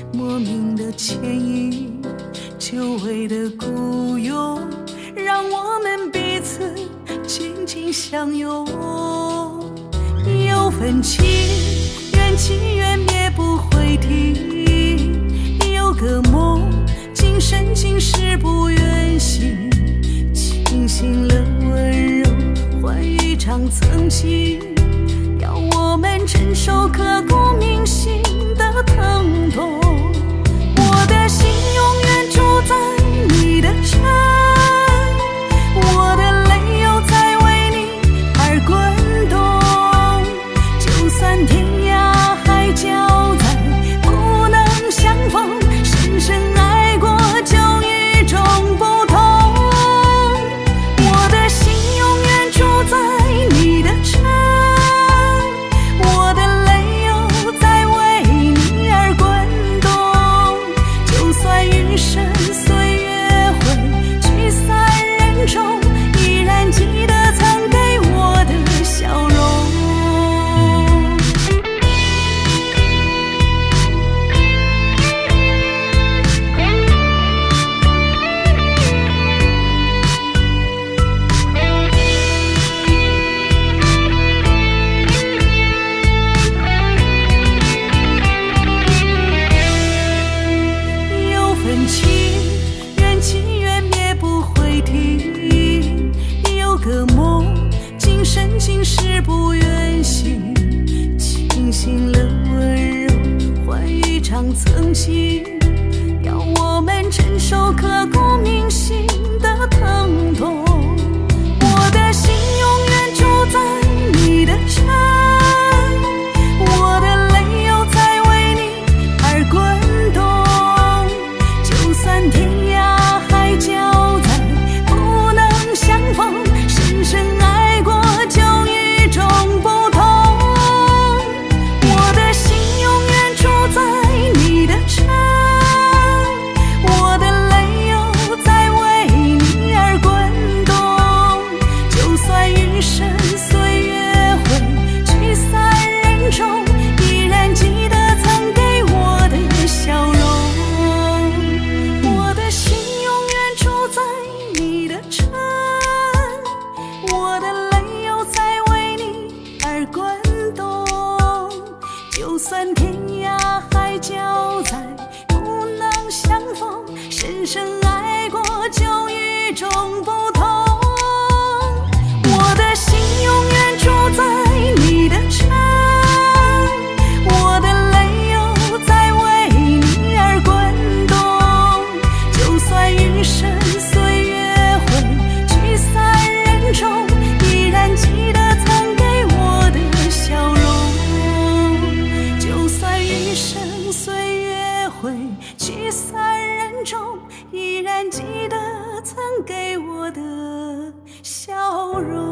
莫名的牵引，久违的孤勇，让我们彼此紧紧相拥。有份情，缘起缘灭不会停，有个梦，今生今世不愿醒，清醒了温柔，换一场曾经，要我们承受刻骨铭心的疼痛。我的心永远住在你的城，我的泪又在为你而滚动。就算天涯海角再不能相逢，深深爱过就与众不同。我的心永远住在你的城，我的泪又在为你而滚动。就算余生岁月会聚散人中，依然记得曾给我的笑容。有份情，缘起缘灭不会停，有个梦，今生今世不愿醒，清醒了温柔，换一场曾经，要我们承受刻骨铭心的疼痛。我的心永远住在你的城，我的泪又在为你而滚动。就算天涯海角再不能相逢，深深爱过就与众不同。我的心永远住在你的城，我的泪又在为你而滚动。就算余生岁月会聚散人中，依然记得曾给我的笑容。我的心永远住在你的城，我的泪又在为你而滚动。就算天涯海角再不能相逢，深深爱过就与众不同。我的心永远住在你的城，我的泪又在为你而滚动。就算余生岁月会聚散人中，依然记得曾给我的笑容。就算余生岁月会聚散人中，依然记得曾给我的笑容。